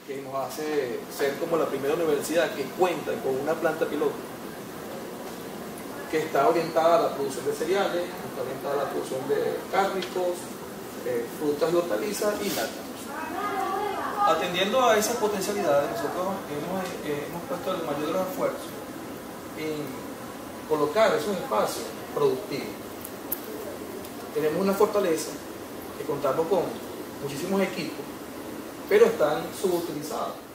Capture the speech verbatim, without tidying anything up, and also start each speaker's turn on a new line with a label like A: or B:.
A: que nos hace ser como la primera universidad que cuenta con una planta piloto que está orientada a la producción de cereales, está orientada a la producción de cárnicos, eh, frutas y hortalizas y lácteos. Atendiendo a esas potencialidades, nosotros hemos, eh, hemos puesto el mayor de los esfuerzos en colocar esos espacios productivos. Tenemos una fortaleza que contamos con muchísimos equipos, pero están subutilizados.